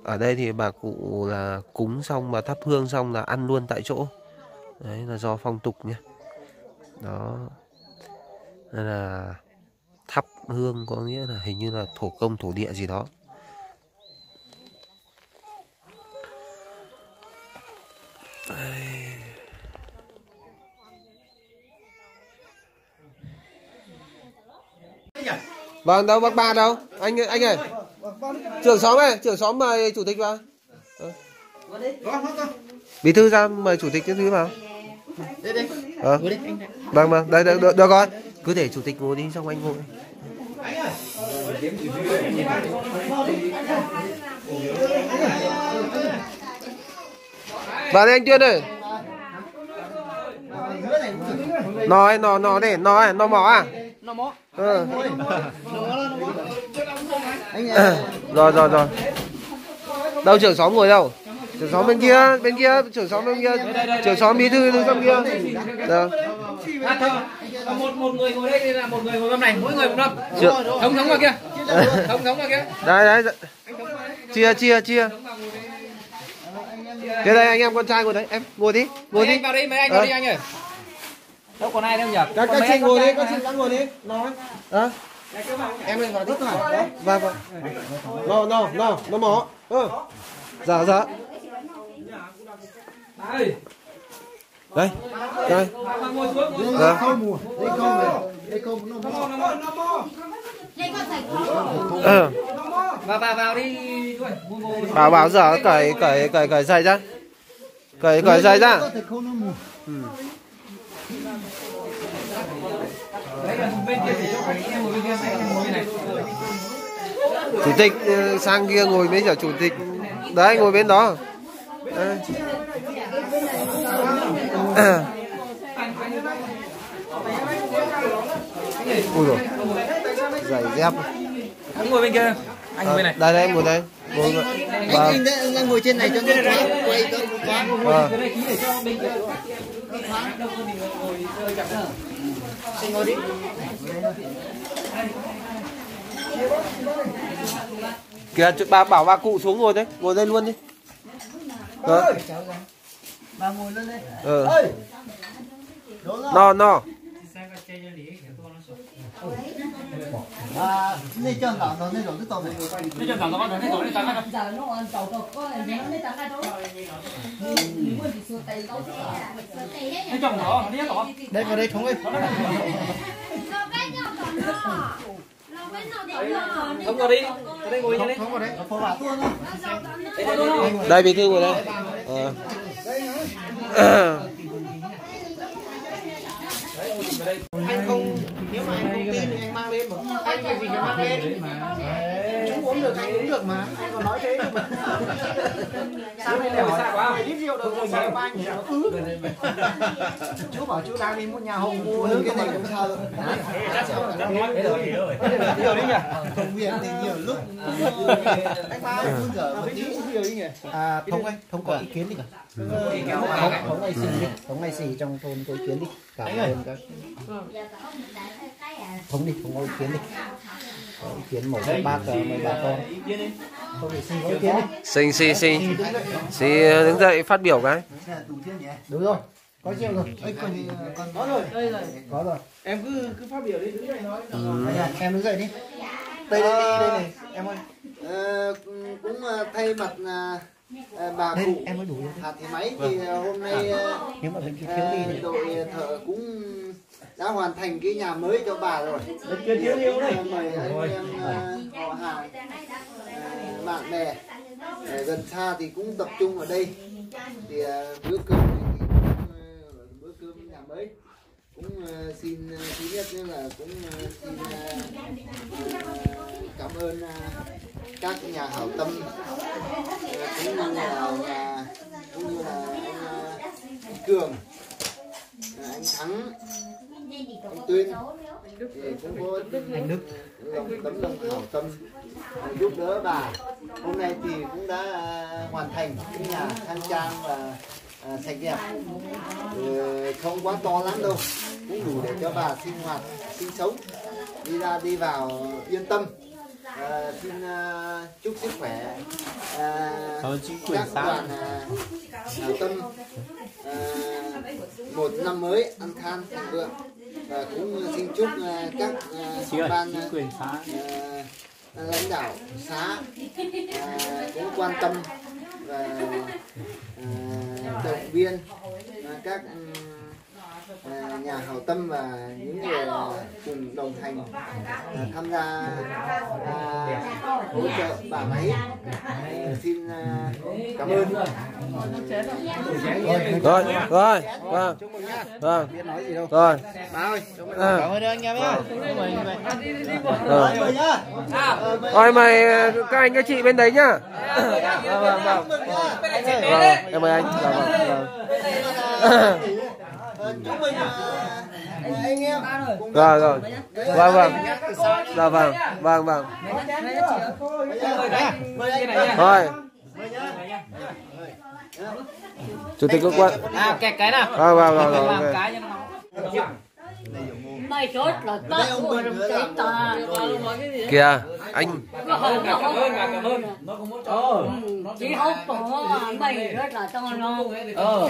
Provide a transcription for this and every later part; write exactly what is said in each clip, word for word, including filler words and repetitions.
ở đây thì bà cụ là cúng xong mà thắp hương xong là ăn luôn tại chỗ. Đấy là do phong tục nhé. Đó. Nên là thắp hương có nghĩa là hình như là thổ công thổ địa gì đó. Đây. Vâng, đâu bác ba đâu? Anh anh ơi. Trưởng xóm này, trưởng xóm mời chủ tịch vào. Ừ. Bí thư ra mời chủ tịch cái thứ vào. Ờ. Vâng vâng, đây được, được, được rồi. Cứ để chủ tịch ngồi đi xong anh ngồi. Vào đây anh Tuyên ơi. Nò ấy, nò nò đây, nò ấy, nò mỏ à? Nò mỏ. Ừ. Rồi rồi rồi. Đâu trưởng xóm ngồi đâu? Trưởng xóm bên kia, bên kia, trưởng xóm bên kia, trưởng xóm bí thư đứng trong kia. Được. Một một người ngồi đây là một người ngồi bên này, mỗi người một năm. Thống thống vào kia. Thống thống vào kia. Đấy đấy. Chia chia chia. Thế đây anh em con trai ngồi đấy, em ngồi đi, ngồi đi. Anh vào đi, mấy anh vào đi anh ơi. Đâu còn ai đâu nhỉ? Các các chị ngồi đi, các chị đã ngồi đi. Nói. Đó. Em lên vào đi. Vâng vâng. No no no, nó mỏ. Ừ. Dạ dạ. Đây. Đây. Đây. Dạ. Ừ. Vào vào vào đi. Bảo bảo giờ cởi cởi cởi cởi giày ra. Cởi cởi giày ra. Ừ. Chủ tịch sang kia ngồi với cả chủ tịch. Đấy ngồi bên đó. Đấy. À. Ui rồi. Giày dép. Anh ngồi bên kia. Anh ngồi bên này. Đây đây em ngồi đây. Ngồi. Anh, anh, anh, anh ngồi trên này cho nó thoáng, quay cho nó thoáng. Vâng. Anh ngồi đi. Kìa bà bảo bà cụ xuống ngồi đấy, ngồi đây luôn đi. Đó. Bà ngồi lên đây. Ừ. No no. À, này chân đảo nó này rồi cái tàu này. Đây cho thằng nó nó nó nó nó. Giờ nó ăn tàu tàu có này nó tao cái đó. Nó chồng nó, nó nó. Đây vào đây thống ơi. Không vào đi. Ở đây ngồi đi. Thống vào đây. Phô bà tuôn thôi. Đây bí thư ngồi đây. Ờ. Anh không, nếu mà anh không tin thì anh mang lên mà. Anh việc gì phải mang lên. Chú uống được anh uống được mà. Anh còn nói thế được mà. Sao đây này xa quá. Mày đi rượu được rồi sao anh nó ứ. Chú bảo chú đang đi một nhà hồng mua nước cái này cũng sao đâu. Thế rồi. Nhiều đi nhỉ? Công việc thì nhiều lúc. Anh ba cứ giờ một tí nhiều đi nhỉ? À, Thống ơi, Thống có ý kiến gì cả? Thống, Thống này xì đi. Thống này xì trong thôn có ý kiến đi. Cảm ơn các. Thống đi, Thống có ý kiến đi. Có ý kiến một bác mấy bà con. Không để xì có ý kiến đi. Xì xì xì. Xì đứng dậy phát biểu cái. Đúng rồi. Có rượu rồi. Ê, còn gì còn có rồi. Đây rồi. Có rồi. Em cứ cứ phát biểu đi, đứng dậy nói. Ừ. Em đứng dậy đi. Đây đây đây, đây này, em ơi. Ờ, cũng thay mặt à, bà cụ em mới đủ Hà Thị Máy thì hôm nay à, nếu mà bên kia thiếu đi thì đội thợ cũng đã hoàn thành cái nhà mới cho bà rồi. Bên kia thiếu nhiều đấy. Mời anh em họ hàng, à, bạn bè à, gần xa thì cũng tập trung ở đây. Thì à, bữa cơm thì cũng, bữa cơm nhà mới cũng uh, xin uh, thứ nhất là cũng uh, xin uh, cảm ơn uh, các nhà hảo tâm uh, cũng như là nhà cũng như là anh, uh, anh Cường, uh, anh Thắng, anh Tuyên thì cũng có anh Đức lòng tấm lòng hảo tâm uh, giúp đỡ bà. Hôm nay thì cũng đã uh, hoàn thành cái nhà khang trang và À, sạch đẹp, ừ, không quá to lắm đâu, cũng đủ để cho bà sinh hoạt, sinh sống, đi ra đi vào yên tâm. À, xin uh, chúc sức khỏe uh, Thôi, chính quyền các xã. bạn uh, hảo tâm uh, một năm mới an khang thịnh vượng, và cũng xin chúc uh, các uh, ban chính quyền xã. uh, lãnh đạo xã uh, cũng quan tâm và uh, động viên uh, các um, À, nhà hảo tâm và những người cùng đồng hành à, tham gia à, hỗ trợ bà máy. À, xin à, cảm ơn. Rồi, rồi, vâng, vâng, rồi. Cảm ơn anh em nhé. Rồi mời các anh các chị bên đấy nhá. Vâng, vâng, vâng. Vâng, em mời anh. Vâng, vâng. Chúc mừng anh em. Rồi, rồi. Vâng, vâng. Dạ vâng, vâng, vâng. Rồi. Chủ tịch cơ quan. À, kẹt cái nào. Vâng, vâng, vâng, vâng. Làm Okay. cái cho nó. Mày chốt là ta của đồng chí ta. Kìa, anh. Cảm ơn, cảm ơn, cảm ơn. Nó cũng muốn cho. Chỉ không có mày rất là to nó. Ờ.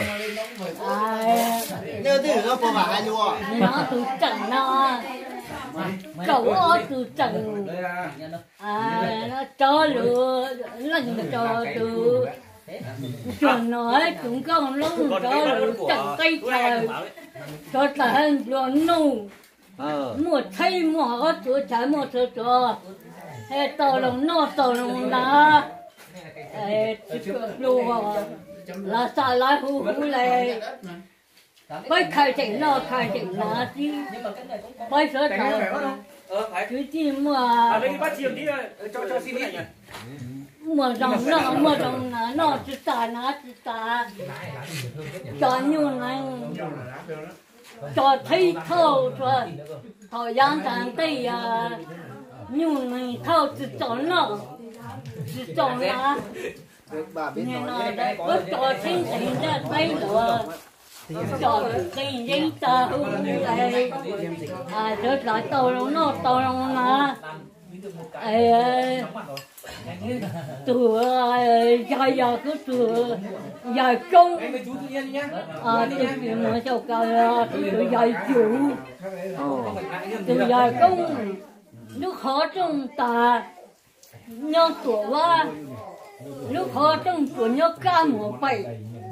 Nhớ từ nó có bà luôn. Nó từ trần nó. Cậu ở từ trần. À, nó cho lửa, lần cho từ. Chuẩn nói chúng con lúc cho lửa trần tay trời. Cho ta hơn luôn nụ. Một thay một có chỗ trái một chỗ chỗ. Ê tờ lòng nó tờ lòng là. Ê lùa. Là xa lại hù hù lệ. Bây khai chỉnh nó khai chỉnh là chứ. Bây giờ trời. Chứ chứ mà. Lấy cái bát chiềng tí cho cho xin đi nhỉ. Mà dòng nó mà dòng nó nó chứ ta nó chứ ta. Cho như này. Cho thấy thâu cho thời gian tháng tây à như này thâu chỉ cho nó chỉ cho nó nên là đã có cho sinh sinh ra thấy nữa cho sinh sinh ta hùng này à cho lại tàu nó tàu nó ấy từ dài giờ cứ từ dài công à từ mà sao cả từ dài chủ từ dài công nước khó trong ta nhớ tuổi qua nước khó trong tuổi nhớ ca mùa bảy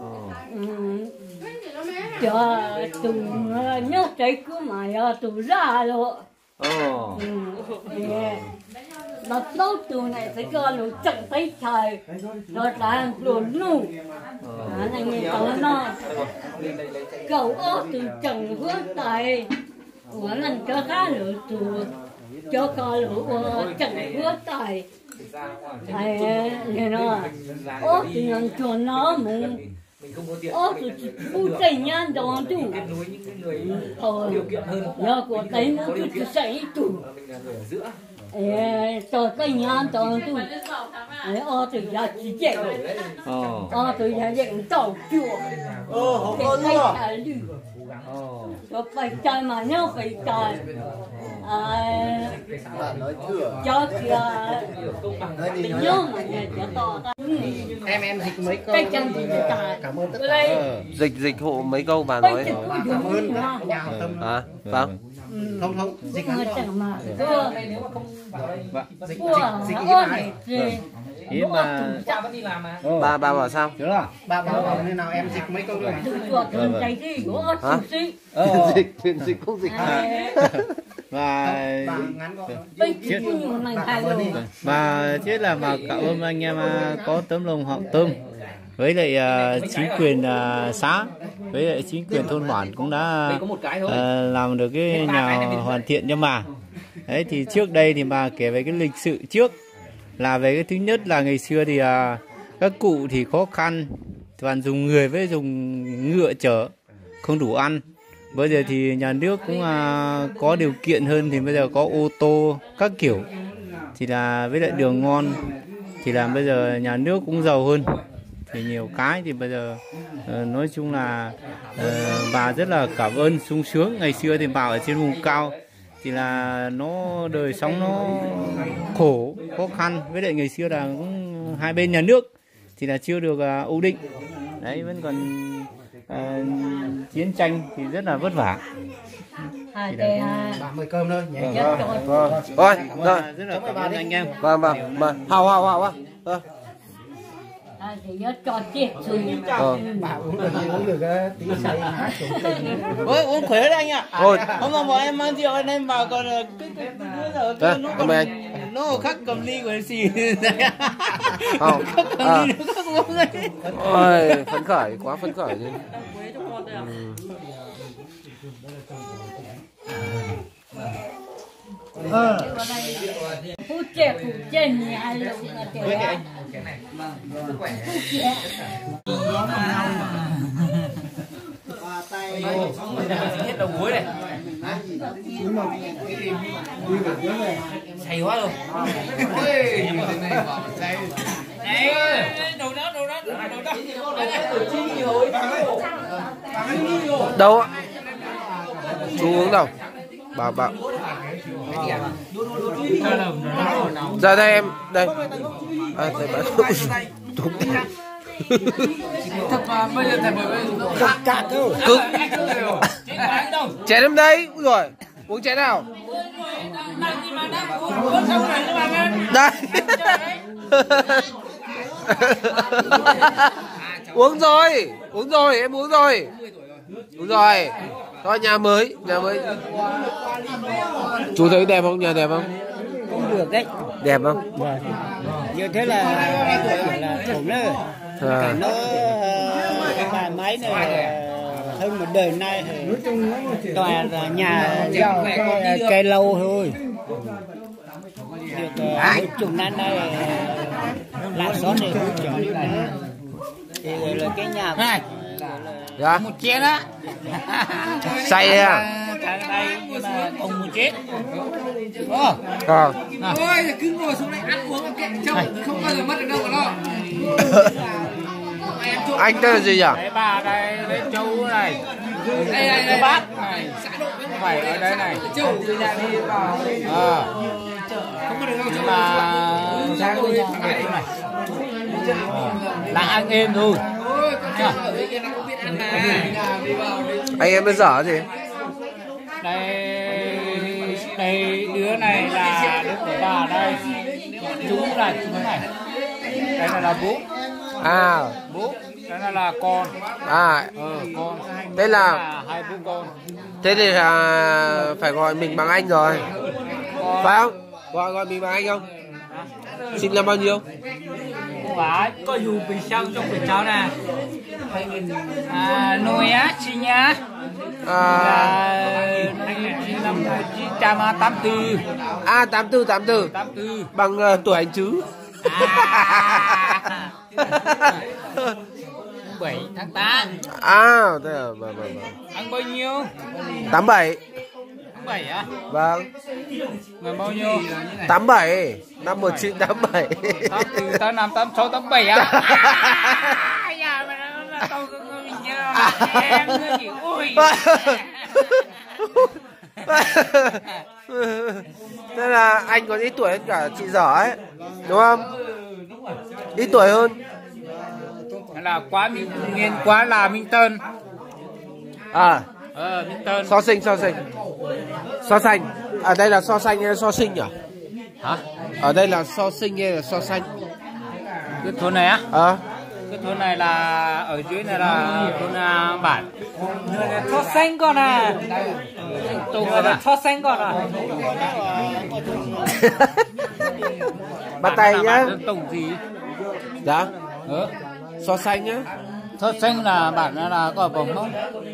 chờ từ nhớ trái cứ mà từ ra rồi nó tốt từ này phải cho nó chẳng thấy trời nó là đồ nụ này người tao nó cậu ớt từ chẳng hướng tài của lần cho cá lửa từ cho cá lửa chẳng hướng tài này này nó ớt từ lần cho nó muốn ớt từ phu tình nhân đó tu ờ nhớ của thấy nó cứ xảy tu cho cái nhà cho tôi ô từ nhà chỉ dạy ô từ nhà dạy tàu chùa ô không có luôn cho phải chơi mà nhớ phải chơi cho kìa nhớ mà nhà to Em em dịch mấy câu. cái chân thì Cảm ơn tất cả. Dịch dịch hộ mấy câu bà nói. Cảm ơn các nhà hảo tâm. À, vâng. Không không, dịch mà chẳng mà dịch của dịch ô này Ý mà Cha vẫn đi làm mà. Bà bà bảo sao? bà bảo bảo như nào em dịch mấy câu nữa. từ chuột từ trái gì của ô gì Dịch truyền dịch không dịch. và Ngắn gọn. bây giờ nhiều này thay rồi và thế là mà cảm ơn anh em à, có tấm lòng hảo tâm với lại à, chính quyền à, xã với lại chính quyền thôn bản cũng đã Có một cái thôi. à, làm được cái nhà hoàn thiện cho bà. Đấy thì trước đây thì bà kể về cái lịch sử trước là về cái thứ nhất là ngày xưa thì à, các cụ thì khó khăn toàn dùng người với dùng ngựa chở không đủ ăn. Bây giờ thì nhà nước cũng à, có điều kiện hơn thì bây giờ có ô tô các kiểu thì là với lại đường ngon thì là bây giờ nhà nước cũng giàu hơn thì nhiều cái thì bây giờ uh, nói chung là uh, bà rất là cảm ơn sung sướng. Ngày xưa thì bà ở trên vùng cao thì là nó đời sống nó khổ khó khăn, với lại ngày xưa là cũng hai bên nhà nước thì là chưa được uh, ổn định đấy, vẫn còn uh, chiến tranh thì rất là vất vả. À, để Bà mời cơm thôi nhé. Vâng, vâng. Rồi, rồi. Rất là cảm ơn anh em. Vâng, vâng, vâng. Hào, hào, hào, hào. à, để nhớ cho chết rồi. Bà uống được uống được tí say hát xuống. Ôi, uống khỏe đấy anh ạ. Ôi. Hôm nào bọn em mang rượu anh em vào còn cái cái giờ Đây, nó cảm còn ơn anh. nó khắc cầm ly của xì. Không. Khắc cầm À. ly nó khắc uống đấy. Ôi, phấn khởi, quá phấn khởi chứ. Phút trẻ phút trẻ nhà luôn là trẻ. Hòa tay. Hết đầu gối này. Say quá rồi. Ôi, này, đầu đó, đầu đó, đầu đó. Đâu ạ? Chú uống đâu? Bảo bảo. Ra đây em, đây. À, đây bạn. Thật mà bây giờ thật bởi Cực cạn đâu. Cực. Chén em đây, úi rồi. Uống chén nào? Đây. Uống rồi, uống rồi, em uống rồi. Uống rồi. Thôi nhà mới, nhà mới. Chú thấy đẹp không? Nhà đẹp không? Cũng được đấy. Đẹp không? Vâng. Như thế là là ổn đấy. À. Nó cái nhà máy này hơn một đời nay thì toàn là nhà cây, cây lâu thôi. Được mấy chục năm nay làm xóm này cũng trở đi nữa. Thì là cái nhà này. Dạ. Một chén á. Say à? Thằng này nhưng mà cùng một chết. Ờ. À. Ôi, cứ ngồi xuống đây ăn uống kệ trâu, không bao giờ mất được đâu cả lo. Anh tên là gì nhỉ? Đấy bà đây, đây châu này. Đây đây đây bác này. Phải ở đây này. Châu từ nhà đi vào. À. Không có được đâu châu là sang tôi này. Là ăn êm thôi. Anh em bây giờ gì? Đây đây đứa này là đứa của bà đây. Chú là chú này. Đây là, là bố. À. Bố. Đây là, là con. À. Ờ, con. Đây là, là hai bố con. thế thì là phải gọi mình bằng anh rồi. Con. Phải không? Gọi gọi mình bằng anh không? Xin là bao nhiêu? Không phải, có dù bị sao trong bị cháu nè. À, nuôi á, xin nhá. À. Là năm một chín trăm tám mươi tư. À, tám tư, tám tư. tám tư. Bằng uh, tuổi anh chứ. À. bảy tháng tám. À, thế là vâng, vâng, vâng. Ăn bao nhiêu? tám bảy. Tháng bảy á? Vâng. Ngày bao nhiêu? tám bảy. Năm một chín tám bảy. tám tư, tám năm, tám sáu, tám bảy á? À, nhà mà nó tao mình nhớ em nữa chị. Ui. Thế là anh còn ít tuổi hơn cả chị Giỏ ấy, đúng không? Ít tuổi hơn. Là quá Minh Nguyên, quá là Minh Tân. À. Ờ, Minh Tân. So sinh, so sinh. So sánh. Ở đây là so sánh hay so sinh nhỉ? Hả? Ở đây là so sinh hay là so sánh? Cái thôn này á? À. Cái thôn này là ở dưới này là thôn uh, bản. So sánh con à? Tùng là so sánh con à? Bắt tay nhá. Tùng gì? Dạ. Ừ. So sánh nhá. So sánh là bản là có bổng không?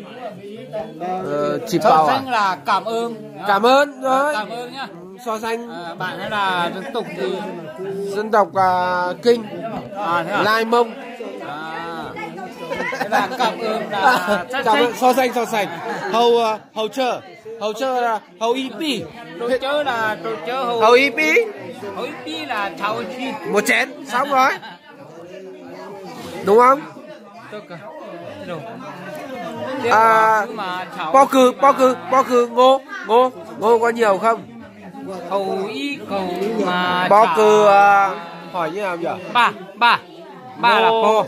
Ờ, chịp So bào à? sánh là cảm ơn. Cảm ơn rồi. Cảm ơn nhá. So sánh. À, bạn ấy là dân tộc gì? Dân tộc uh, Kinh. À, thế à? Lai Mông. À. Thế là cảm ơn là Cảm ơn, so sánh so sánh. Hầu uh, hầu chờ. Hầu chờ là hầu y pi. Tôi chớ là tôi chớ hầu. Hầu y pi. Hầu y pi là chào chi. Một chén xong rồi. Đúng không? À, po cừ, po cừ, po cừ, ngô, ngô. Ngô có nhiều không? Hầu ý cầu mà Bó cừ uh, hỏi như nào nhỉ? ba ba ba là bò.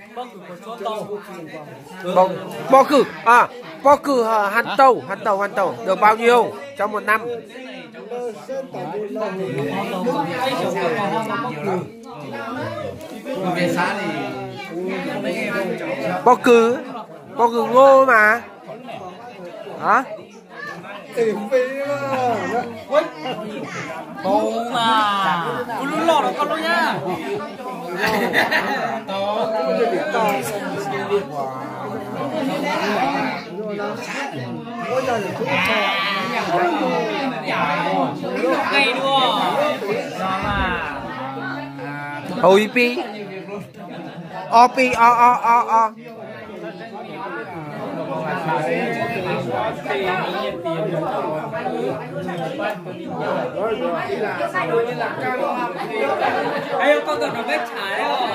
Bó, bó cừ à bó cừ uh, hắn tàu hắn tàu hắn tàu được bao nhiêu trong một năm? Bó cừ bó cừ ngô mà hả? Không mà luôn lọt con luôn nhá. Ngay đua Ôi pi o pi o o o o Ê, con tưởng nó vết trái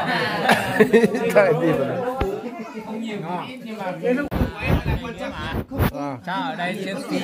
rồi. Cha ở đây Chelsea.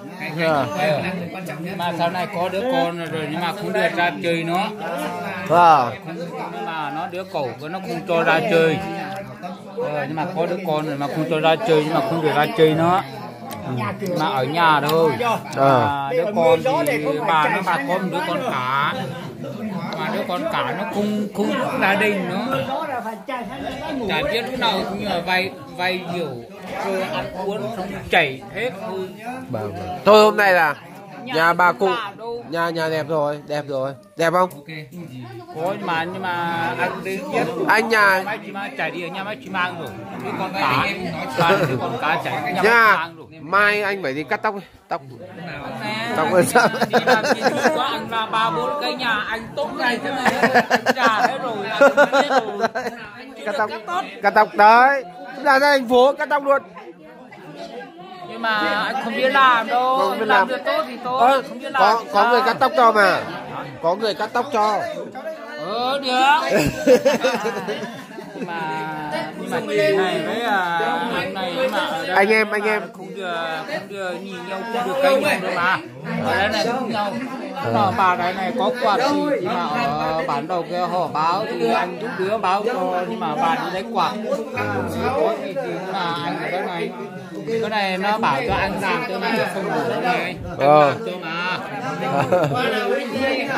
Mà sau này có đứa con rồi nhưng mà không được ra chơi nữa. Wow. Nhưng mà nó đứa cẩu nó không cho ra chơi. Ờ, nhưng mà có đứa con rồi mà không cho ra chơi nhưng mà không được ra chơi nữa. Mà ở nhà thôi. À, đứa con thì bà nó bà có một đứa con cả. Mà đứa con cả nó không không gia đình nữa. Chả biết lúc nào cũng như là vay vay nhiều rồi ăn uống xong chảy hết thôi. Tôi hôm nay là nhà bà cụ, nhà nhà đẹp rồi, đẹp rồi, đẹp không? Có mà nhưng mà anh đi biết anh nhà mấy chị mà chảy đi ở nhà mấy chị mang rồi, đứa con cá, đứa con cá chảy nhà nha. Mai anh phải đi cắt tóc, tóc, tóc là sao? Đi làm gì quá anh là ba bốn cái nhà anh tốt ngay thế này, già hết rồi, hết rồi. Cắt tóc, cắt tóc đấy, ra ra thành phố cắt tóc luôn. Nhưng mà anh không biết làm đâu, không biết làm làm được tốt thì tốt, ờ, không biết làm có có người cắt tóc cho mà, có người cắt tóc cho. Ờ được. Nhưng mà nhưng mà chị này với à này nhưng mà ở đây anh em anh em không được không được nhìn nhau không được cãi nhau đâu mà ở đây này không nhau. Nó bà đây này có quạt gì nhưng mà ở bản đầu kia họ báo thì anh giúp đứa báo cho nhưng mà bà đi lấy quạt có gì thì là anh ở đây này cái này nó bảo cho anh làm cho mà không đủ này ờ. làm cho mà nhưng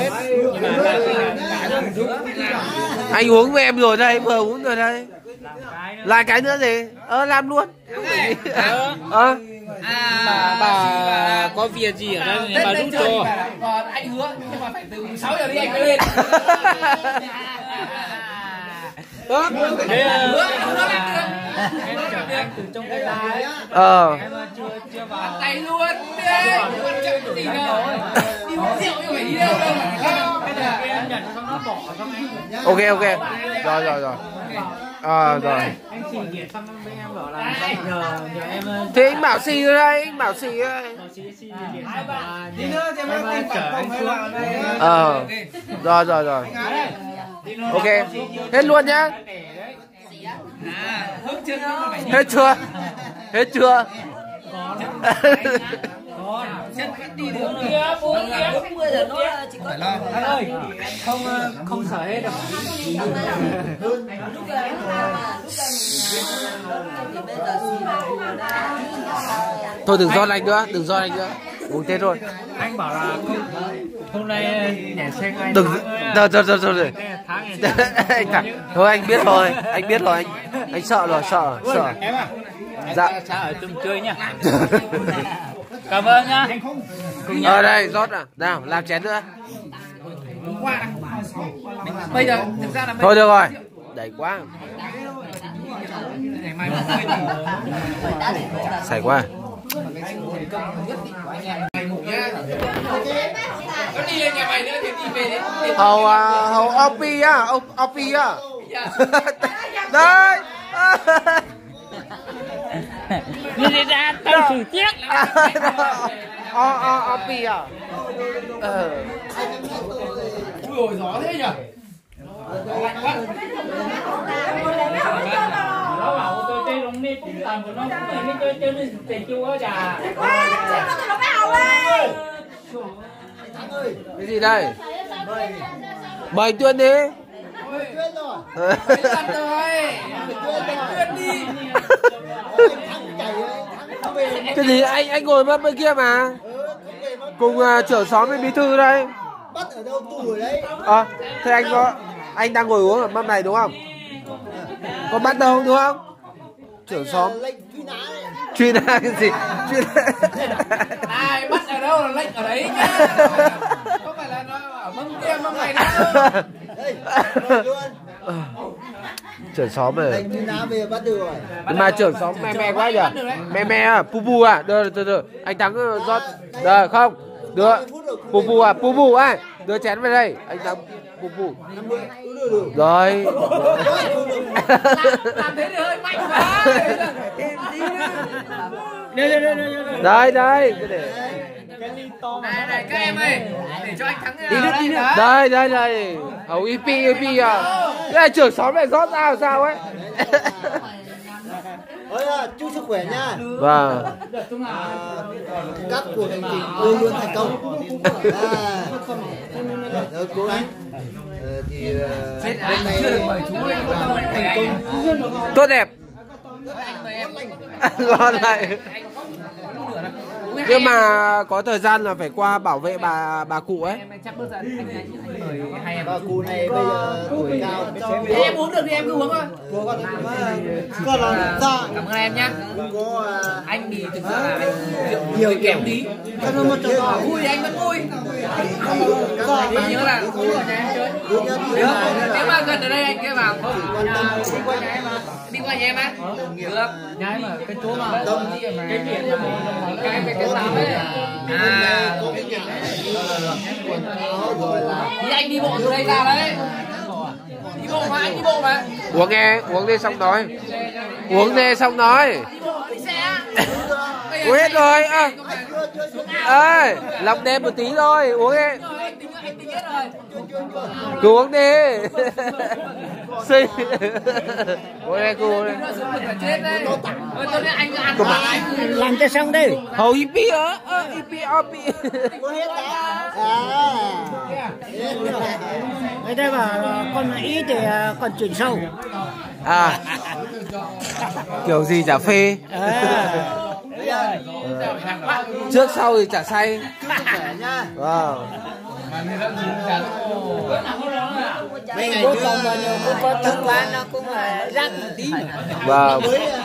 mà anh giúp anh uống với em rồi đây, vừa uống rồi đây. Lại cái nữa gì? Ờ làm luôn. Ờ. Mà bà có việc gì ở đây bà giúp cho. Anh hứa nhưng mà phải từ sáu giờ đi anh mới lên. Tốt. Thế Em chở anh từ trong cái lái. Ờ. em chưa chưa vào. Tay luôn đi. Quan trọng gì đâu. Đi uống rượu nhưng phải đi đâu đâu. Em nhận xong nó bỏ xong anh. Ok ok. Rồi rồi rồi. À rồi. Anh chỉ điện xong với em bảo là nhờ nhờ em. Thế anh bảo xì rồi đây, anh bảo xì đây. Đi nữa thì em chở anh xuống. Ờ. Rồi rồi rồi. Ok. Hết luôn nhá. Hết chưa? Hết chưa? Đi được kia, bốn mươi giờ nó chỉ có Anh ơi, không không sợ hết đâu. Thôi đừng do anh nữa, đừng do anh nữa. Uống thế thôi. Anh bảo là không hôm nay nhảy xe anh Đừng rồi rồi rồi rồi. tháng Anh cả. Thôi anh biết rồi, anh biết rồi anh. Anh sợ rồi, sợ, sợ. Em à? Dạ. Cha ở chung chơi nhá. Cảm ơn nhá. Ở đây rót à. Nào, làm chén nữa. bây giờ thực ra là Thôi được rồi. Đầy quá. Xảy quá. nó đi lên nhà mày nữa thì đi về đến Hầu à, hầu Opi á, Opi á. Đây. Đi đi ra tao xử tiếc. O o Opi à. Ờ. Ui ôi gió thế nhỉ. Nó bảo tôi chơi lông đi cũng tầm của nó cũng phải đi chơi chơi đi tiền chua chả. Cái gì đây? Mời Tuyên đi. Cái gì anh anh ngồi mất bên kia mà. Cùng uh, trưởng xóm với bí thư đây. Bắt ở đâu tù ở đấy. À, thế anh có anh đang ngồi uống ở mâm này đúng không? Có bắt đâu đúng không? Trưởng xóm. Truy nã cái gì? Truy nã. Ai bắt ở đâu là lệnh ở đấy nhá. Không phải là nó ở mâm kia mâm này đâu. Trưởng xóm này. Lệnh truy nã về bắt được rồi. Mà trưởng xóm me me quá nhỉ? Me me à, pu pu à? Được được được. Anh Thắng rót. Được không? Được. Pu pu à, pu pu ai? Đưa chén về đây. Anh Thắng pu pu. Rồi. Làm thế thì hơi mạnh quá. Đây đây. Này này các em ơi, để cho anh Thắng đi đi đi. Đây đây đây. Hầu i pê i pê à. Cái này trưởng xóm này rót ra làm sao ấy? Ôi à, chúc sức khỏe nha. Vâng. À, các cuộc hành trình luôn luôn thành công. À, rồi cô anh. Ờ, thì hôm nay thành công. Tốt đẹp. Ngon lại. Nhưng mà có thời gian là phải qua bảo vệ bà bà cụ ấy. Bà cụ này bây giờ tuổi cao. Em uống được thì em cứ uống thôi. Con là dạ. Cảm ơn em nhá. Có Anh thì thực sự là rượu nhiều kém tí. Vui thì anh vẫn vui. Mình nhớ là uống ở nhà em chơi. Nếu mà gần ở đây anh kia vào đi qua nhà em mà. Đi qua nhà em á. Được. Nhà em ở cái chỗ mà cái chuyện cái cái cái tám ấy. À. Thì anh đi bộ từ đây ra đấy. Đi bộ mà, anh đi bộ mà. Uống nghe, uống đi xong nói. Uống đi xong nói. Đi bộ đi xe. Uống hết rồi. À. Ơi, lòng đêm một tí thôi, uống đi. Cứ uống đi. Xinh. Uống đi, cứ uống đi. làm cho xong đi. Hầu i pê á, i pê i pê. Người ta bảo là con ý thì còn chuyển sâu. À, kiểu gì chả phê. À. Trước sau thì chả say. Wow. Mấy ngày trước cũng có thức quá nó cũng là rắc một tí. Vâng.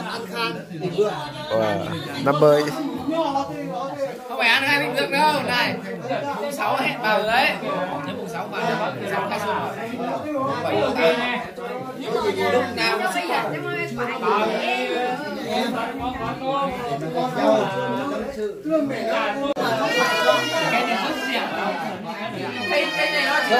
Năm mươi. Không phải ăn hai bình được đâu này. Mùng sáu hẹn vào đấy. Nếu mùng sáu vào mùng sáu khai xuân. Bảy tám. Lúc nào nó xích à? Cái cái này nó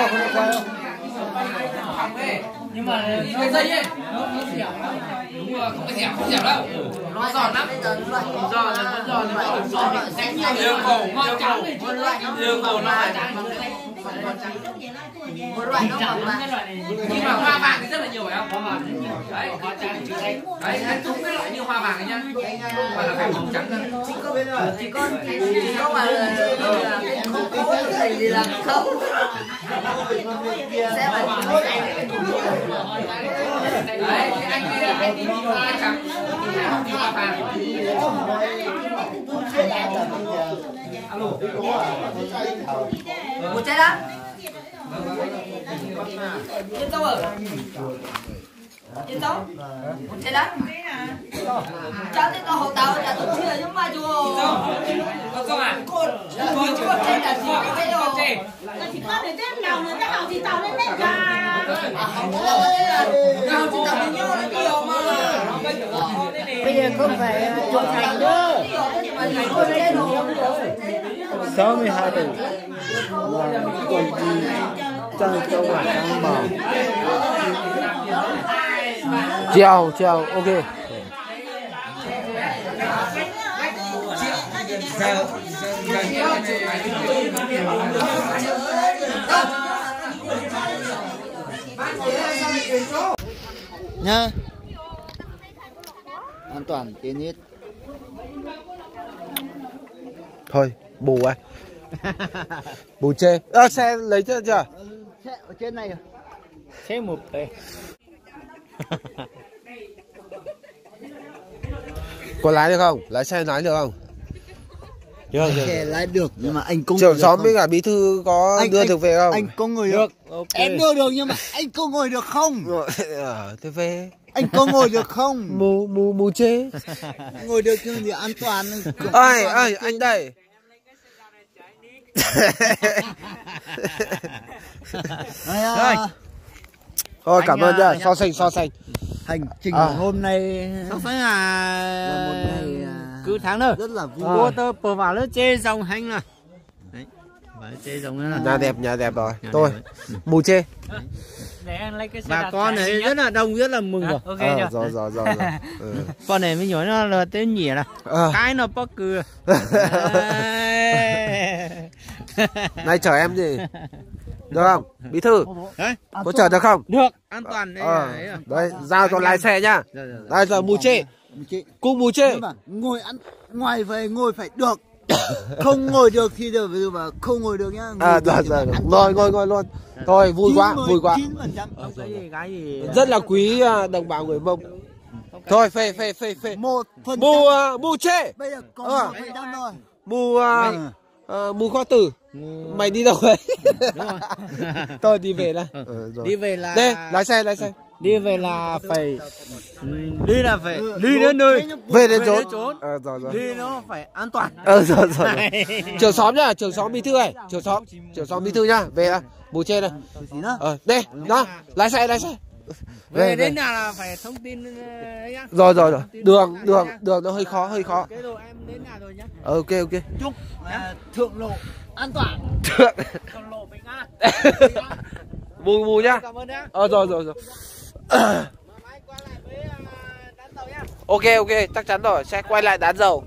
phòng ấy, nhưng mà cái dây ấy nó nó dẻo, đúng rồi, không phải dẻo không dẻo đâu, nó giòn lắm, giòn giòn giòn giòn đánh nhiều nhiều cổ ngọn trắng này chứ, nhiều cổ nó trắng, nhưng mà hoa vàng thì rất là nhiều phải không? Hoa vàng đấy, đấy, đấy, đúng cái loại như hoa vàng này nhá, không phải là phải màu trắng đâu. Chỉ có chỉ có chỉ có mà là không có gì thì là không sẽ phải đấy, anh đi anh đi đi hoa trắng, đi hoa vàng. một trái đó. Trên đâu ở? Trên đó. Một trái đó. Cháu thì có hậu tàu là tôi chưa nhưng mà chưa. Có không à? Con con chỉ có trên là chỉ có trên đâu. Chỉ có để tết nào nữa tết nào thì tàu lên tết ra. Nào chỉ tao đi nhau nó nhiều mà. Bây giờ không phải trưởng thành nữa. sáu mươi hai tuổi là còn gì trong châu là đang bảo Treo, treo, ok. nha. an toàn trên hết. Thôi bù à. Bù chê. À, xe lấy chưa chưa? Xe ở trên này. Xe một đây. Có lái được không? Lái xe lái được không? Được, xe lái được nhưng mà anh không. Trưởng xóm với cả bí thư có anh, đưa anh, được về không? Anh có ngồi được. được. Okay. Em đưa được nhưng mà anh có ngồi được không? Ờ, thế về. Anh có ngồi được không? Mù mù mù chê. Ngồi được nhưng thì an toàn. Ơi ơi anh đây. Rồi. Thôi cảm ơn nhá, so sánh so sánh. Hành trình à. hôm nay không phải là một ngày cứ tháng nữa rất là vui. Cô tớ bờ vào nó chê dòng hành là. Đấy. Và chê dòng là nhà đẹp, nhà đẹp rồi. Nhà tôi mù chê. Bà con này rất là đông, rất là mừng rồi. Ok à, rồi rồi rồi rồi. Ừ. Con này mới nhnói nó là tên nhỉ là à. Cái nó bóc cừ. Này chở em gì? Được không? Bí thư. Đấy. Có chở được không? Được, an toàn đấy. À. Đấy, giao cho lái xe nhá. Đây giờ mù chê. Cung mù chê. Ngồi ăn ngoài về ngồi phải được. Không ngồi được thì được mà không ngồi được nhá. Ngồi à rồi rồi. Ngồi ngồi ngồi luôn. Thôi vui quá, vui quá. Rất là quý đồng bào người Mông. Thôi phê phê phê phê. Một phần mù mù chê. Bây giờ còn một phần trăm thôi. Mù uh, mù kho tử. Ừ. Mày đi đâu vậy? Tôi đi về đây. Ừ, đi về là đây, lái xe lái xe. Đi về là phải đi là phải ừ, đi đến nơi về đến trốn, trốn. À, rồi, rồi. Đi nó phải an toàn. Ờ rồi rồi, rồi. Trưởng xóm nhá, trưởng xóm bí thư này, trưởng xóm trưởng xóm bí thư nhá, về đây bù trên đây. Ờ đây đó, lái xe lái xe về, về đến nhà là phải thông tin nhá. Rồi rồi rồi, đường đường đường nó hơi khó hơi khó. Cái đồ em đến nhà rồi nhá. Ok ok. Chúc thượng lộ an toàn. Thượng lộ bình an. Bù bù nhá. Cảm ơn nhá. Ờ rồi rồi rồi. Ok ok, chắc chắn rồi, sẽ quay lại đán dầu.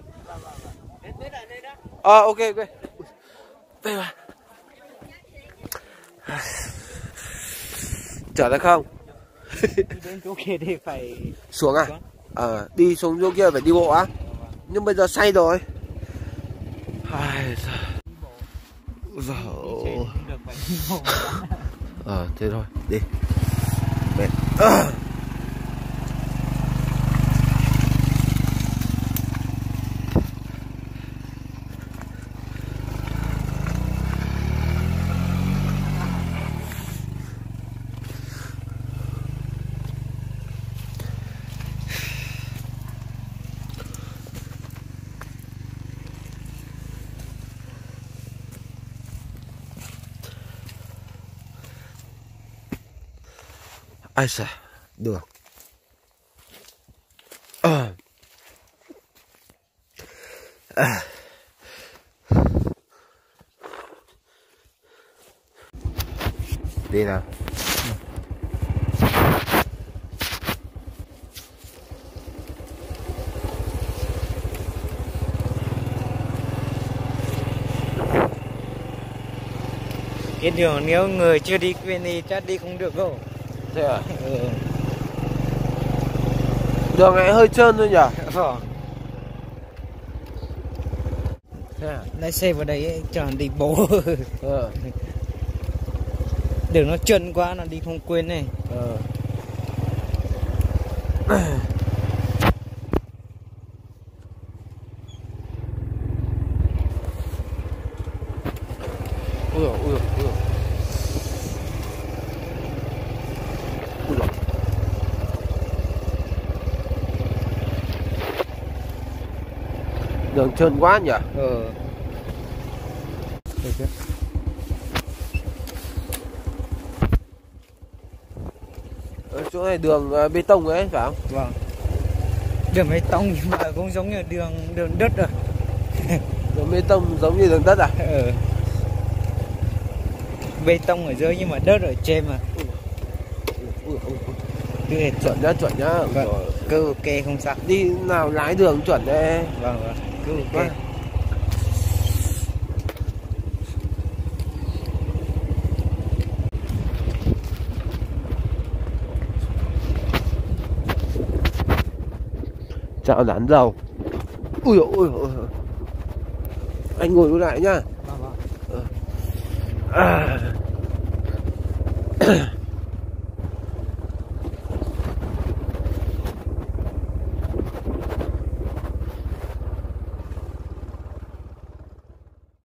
Ờ ok ok. Về mà. Chở được không? Đến chỗ kia thì phải xuống à? Ờ, đi xuống chỗ kia phải đi bộ á. Nhưng bây giờ say rồi. Ai giời. Ờ thế thôi, đi. Mệt. À. Ai xà, đường. À. À. Đi nào. Cái đường nếu người chưa đi quen thì chắc đi không được đâu. Thế à? Ừ. Đường này hơi trơn thôi nhỉ? Vâng. Thế à? Lái xe vào đấy ấy, chẳng đi bộ. Ừ. Đường nó trơn quá, nó đi không quên này. Ừ. Ui dồi, ui dồi, ui dồi. Ui dồi. Đường trơn quá nhỉ? Ừ. Được chưa? Ở chỗ này đường uh, bê tông ấy phải không? Vâng. Đường bê tông nhưng mà cũng giống như đường đường đất rồi. Đường bê tông giống như đường đất à? Ừ. Bê tông ở dưới nhưng mà đất ở trên mà. Ui, ui, ui. Đưa Chuẩn nhá, chuẩn nhá. Vâng. Cứ ok không sao. Đi nào lái đường chuẩn đấy. Vâng vâng. Cứ ok. Vâng. chảo rán dầu. Ui dồi ôi, ôi. Anh ngồi lại nhá. À.